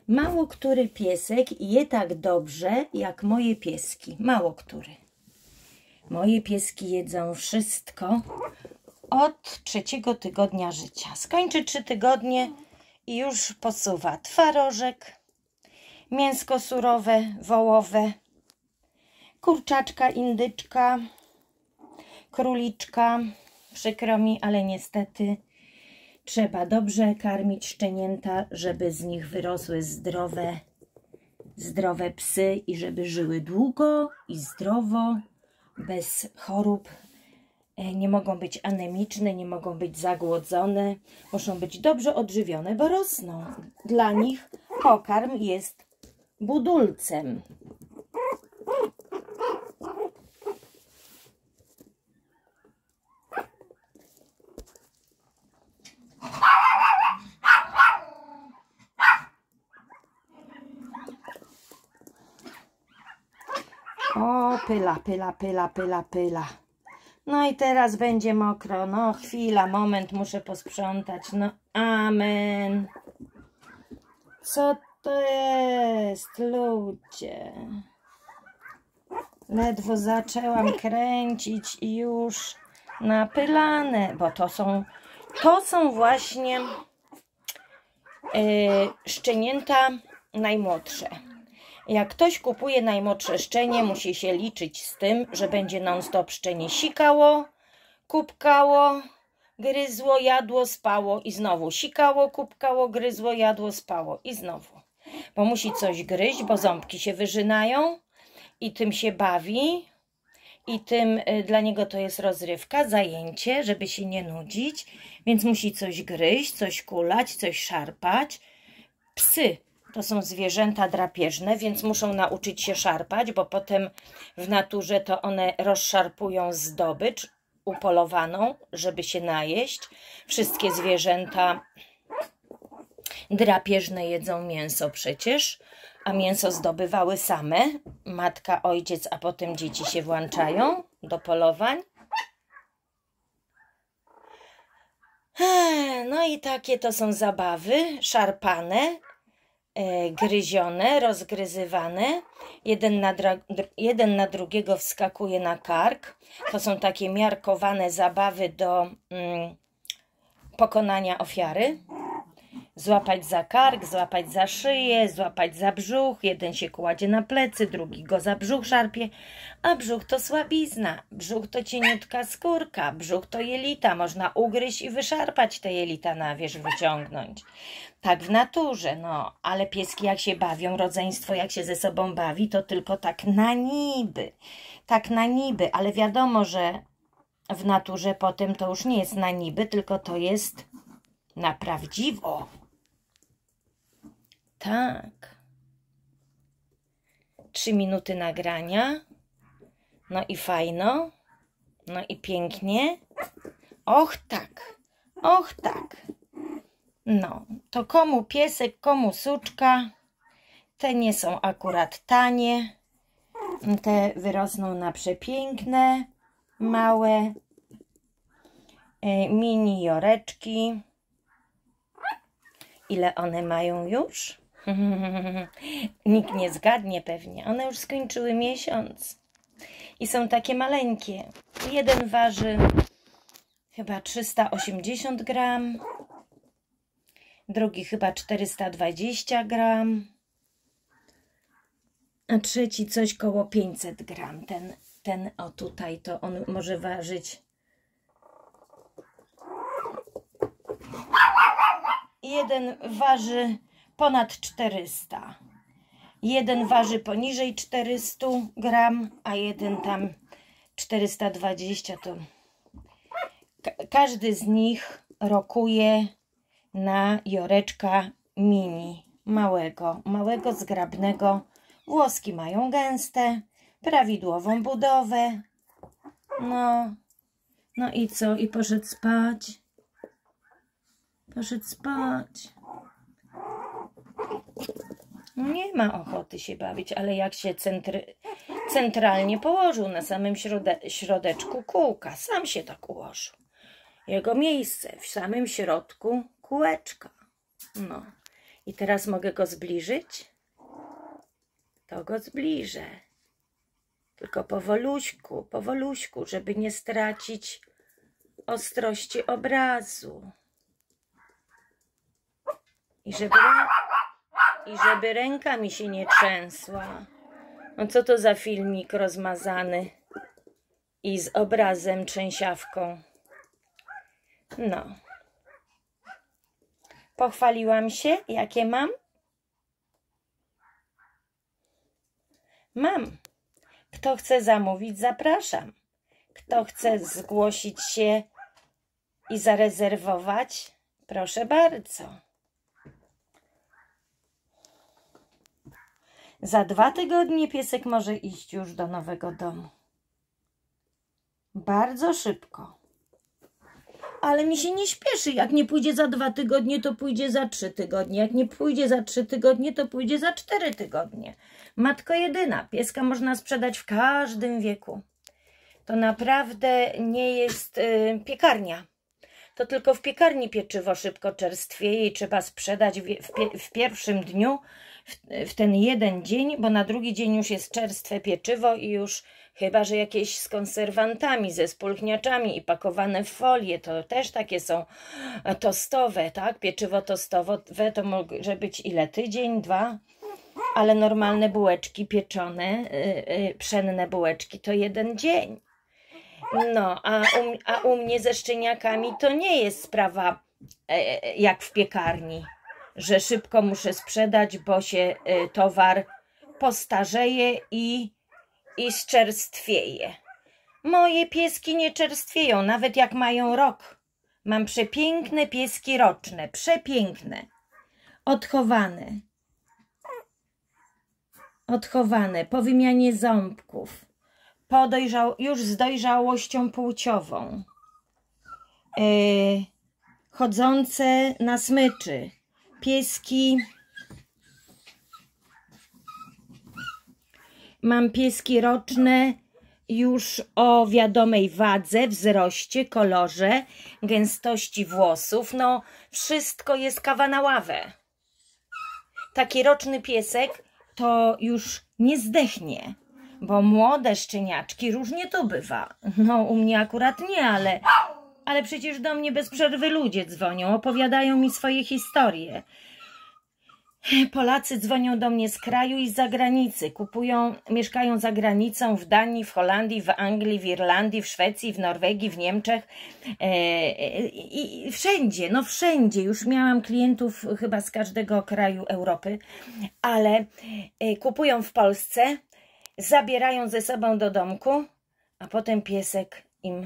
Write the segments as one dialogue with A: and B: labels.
A: Mało który piesek je tak dobrze jak moje pieski. Mało który. Moje pieski jedzą wszystko od 3. tygodnia życia. Skończy 3 tygodnie i już posuwa twarożek, mięsko surowe, wołowe, kurczaczka, indyczka, króliczka. Przykro mi, ale niestety trzeba dobrze karmić szczenięta, żeby z nich wyrosły zdrowe psy i żeby żyły długo i zdrowo, bez chorób. Nie mogą być anemiczne, nie mogą być zagłodzone, muszą być dobrze odżywione, bo rosną. Dla nich pokarm jest budulcem. O, pyla, pyla, pyla, pyla, pyla. No i teraz będzie mokro. No chwila, moment, muszę posprzątać. No amen. Co to jest, ludzie? Ledwo zaczęłam kręcić i już napylane, bo to są właśnie szczenięta najmłodsze. Jak ktoś kupuje najmłodsze szczenie, musi się liczyć z tym, że będzie non-stop szczenie sikało, kupkało, gryzło, jadło, spało i znowu sikało, kupkało, gryzło, jadło, spało i znowu. Bo musi coś gryźć, bo ząbki się wyżynają i tym się bawi i tym dla niego to jest rozrywka, zajęcie, żeby się nie nudzić, więc musi coś gryźć, coś kulać, coś szarpać. Psy to są zwierzęta drapieżne, więc muszą nauczyć się szarpać, bo potem w naturze to one rozszarpują zdobycz upolowaną, żeby się najeść. Wszystkie zwierzęta drapieżne jedzą mięso przecież, a mięso zdobywały same. Matka, ojciec, a potem dzieci się włączają do polowań. No i takie to są zabawy, szarpane, gryzione, rozgryzywane. Jeden na drugiego wskakuje na kark. To są takie miarkowane zabawy do pokonania ofiary. Złapać za kark, złapać za szyję, złapać za brzuch. Jeden się kładzie na plecy, drugi go za brzuch szarpie. A brzuch to słabizna, brzuch to cieniutka skórka, brzuch to jelita. Można ugryźć i wyszarpać te jelita na wierzch, wyciągnąć. Tak w naturze, no. Ale pieski jak się bawią, rodzeństwo jak się ze sobą bawi, to tylko tak na niby. Tak na niby, ale wiadomo, że w naturze potem to już nie jest na niby, tylko to jest na prawdziwo. Tak. 3 minuty nagrania. No i fajno. No i pięknie. Och tak. Och tak. No, to komu piesek, komu suczka. Te nie są akurat tanie. Te wyrosną na przepiękne, małe, mini joreczki. Ile one mają już? Nikt nie zgadnie pewnie. One już skończyły miesiąc. I są takie maleńkie. Jeden waży chyba 380 gram. Drugi chyba 420 gram. A trzeci coś koło 500 gram. Ten o tutaj to on może ważyć. Jeden waży ponad 400. Jeden waży poniżej 400 gram, a jeden tam 420. To każdy z nich rokuje na joreczka mini. Małego, zgrabnego. Włoski mają gęste, prawidłową budowę. No i co? I poszedł spać. Poszedł spać. Nie ma ochoty się bawić, ale jak się centralnie położył na samym środeczku kółka, sam się tak ułożył. Jego miejsce w samym środku kółeczka. No. I teraz mogę go zbliżyć? To go zbliżę. Tylko powoluśku, żeby nie stracić ostrości obrazu. I żeby ręka mi się nie trzęsła. No co to za filmik rozmazany i z obrazem trzęsiawką. No. Pochwaliłam się, jakie mam? Mam. Kto chce zamówić, zapraszam. Kto chce zgłosić się i zarezerwować, proszę bardzo. Za 2 tygodnie piesek może iść już do nowego domu. Bardzo szybko. Ale mi się nie śpieszy. Jak nie pójdzie za 2 tygodnie, to pójdzie za 3 tygodnie. Jak nie pójdzie za 3 tygodnie, to pójdzie za 4 tygodnie. Matko jedyna. Pieska można sprzedać w każdym wieku. To naprawdę nie jest piekarnia. To tylko w piekarni pieczywo szybko czerstwieje i trzeba sprzedać w pierwszym dniu, w ten jeden dzień, bo na drugi dzień już jest czerstwe pieczywo i już chyba że jakieś z konserwantami, ze spulchniaczami i pakowane w folię, to też takie są tostowe, tak? Pieczywo tostowe to może być ile? Tydzień, 2? Ale normalne bułeczki pieczone, pszenne bułeczki to 1 dzień. No, a u mnie ze szczeniakami to nie jest sprawa jak w piekarni, że szybko muszę sprzedać, bo się towar postarzeje i zczerstwieje. Moje pieski nie czerstwieją, nawet jak mają rok. Mam przepiękne pieski roczne, przepiękne, odchowane po wymianie ząbków, już z dojrzałością płciową, chodzące na smyczy, pieski. Mam pieski roczne już o wiadomej wadze, wzroście, kolorze, gęstości włosów. No, wszystko jest kawa na ławę. Taki roczny piesek to już nie zdechnie, bo młode szczeniaczki różnie to bywa. No, u mnie akurat nie, ale przecież do mnie bez przerwy ludzie dzwonią, opowiadają mi swoje historie. Polacy dzwonią do mnie z kraju i z zagranicy, mieszkają za granicą w Danii, w Holandii, w Anglii, w Irlandii, w Szwecji, w Norwegii, w Niemczech i wszędzie, no wszędzie. Już miałam klientów chyba z każdego kraju Europy, ale kupują w Polsce, zabierają ze sobą do domku, a potem piesek im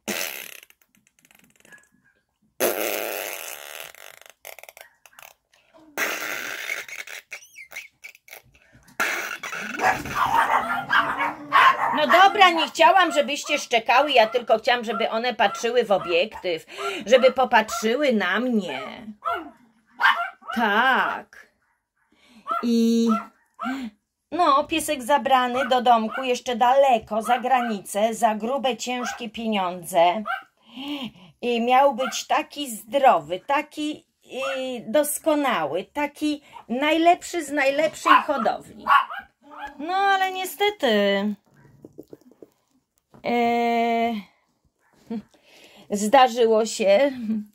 A: No dobra, nie chciałam, żebyście szczekały, ja tylko chciałam, żeby one patrzyły w obiektyw, żeby popatrzyły na mnie. Tak. I no, piesek zabrany do domku jeszcze daleko, za granicę, za grube, ciężkie pieniądze. I miał być taki zdrowy, taki doskonały, taki najlepszy z najlepszej hodowli. No, ale niestety zdarzyło się.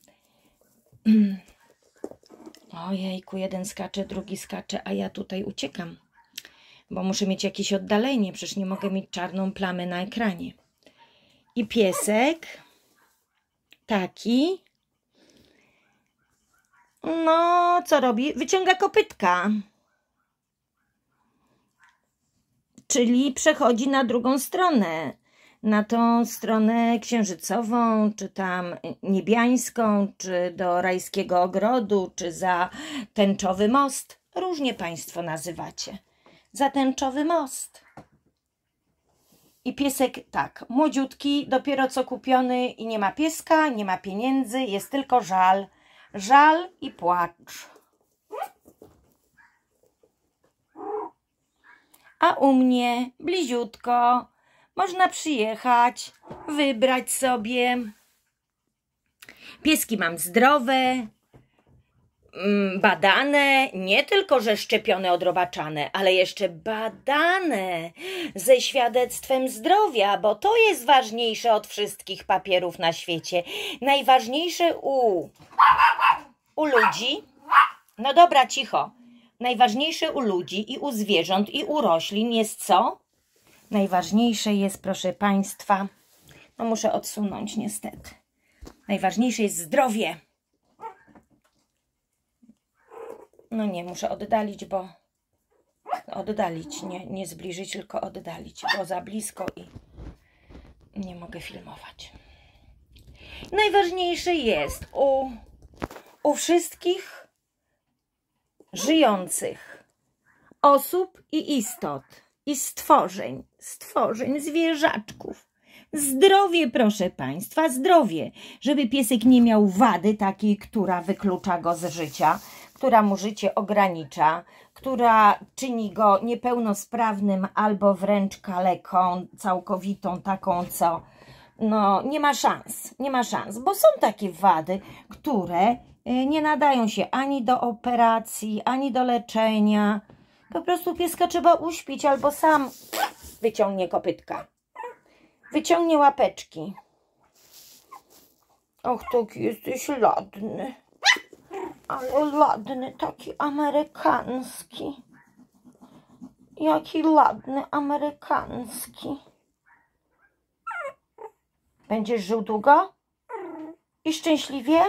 A: Ojejku, jeden skacze, drugi skacze, a ja tutaj uciekam, bo muszę mieć jakieś oddalenie, przecież nie mogę mieć czarną plamę na ekranie. I piesek taki, no co robi? Wyciąga kopytka. Czyli przechodzi na drugą stronę, na tą stronę księżycową, czy tam niebiańską, czy do rajskiego ogrodu, czy za tęczowy most. Różnie Państwo nazywacie. Za tęczowy most. I piesek tak, młodziutki, dopiero co kupiony i nie ma pieska, nie ma pieniędzy, jest tylko żal. Żal i płacz. A u mnie bliziutko, można przyjechać, wybrać sobie. Pieski mam zdrowe, badane, nie tylko, że szczepione, odrobaczane, ale jeszcze badane ze świadectwem zdrowia, bo to jest ważniejsze od wszystkich papierów na świecie. Najważniejsze u ludzi, no dobra, cicho, najważniejsze u ludzi i u zwierząt i u roślin jest co? Najważniejsze jest, proszę Państwa, no muszę odsunąć niestety, najważniejsze jest zdrowie. No nie, muszę oddalić, bo oddalić, nie zbliżyć, tylko oddalić, bo za blisko i nie mogę filmować. Najważniejsze jest u wszystkich żyjących osób i istot i stworzeń, zwierzaczków. Zdrowie, proszę Państwa, zdrowie, żeby piesek nie miał wady takiej, która wyklucza go z życia, która mu życie ogranicza, która czyni go niepełnosprawnym albo wręcz kaleką całkowitą, taką, co no nie ma szans, bo są takie wady, które nie nadają się ani do operacji, ani do leczenia. Po prostu pieska trzeba uśpić albo sam wyciągnie kopytka, wyciągnie łapeczki. Och, taki jesteś ładny. Ale ładny, taki amerykański. Jaki ładny, amerykański. Będziesz żył długo? I szczęśliwie?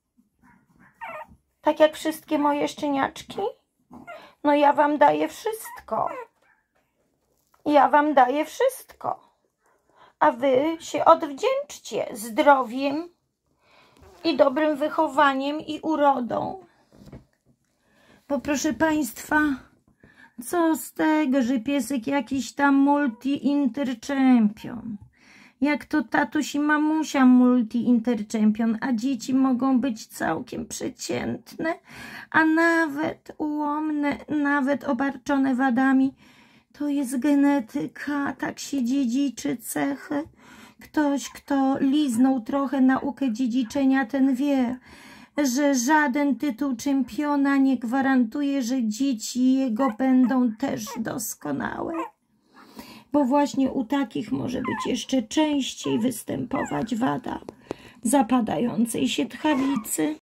A: Tak jak wszystkie moje szczeniaczki? No ja wam daję wszystko. Ja wam daję wszystko. A wy się odwdzięczcie zdrowiem i dobrym wychowaniem i urodą. Bo proszę Państwa, co z tego, że piesek jakiś tam multi-interchampion? Jak to tatuś i mamusia multi-interchampion, a dzieci mogą być całkiem przeciętne, a nawet ułomne, nawet obarczone wadami. To jest genetyka, tak się dziedziczy cechy. Ktoś, kto liznął trochę naukę dziedziczenia, ten wie, że żaden tytuł czempiona nie gwarantuje, że dzieci jego będą też doskonałe. Bo właśnie u takich może być jeszcze częściej występować wada zapadającej się tchawicy.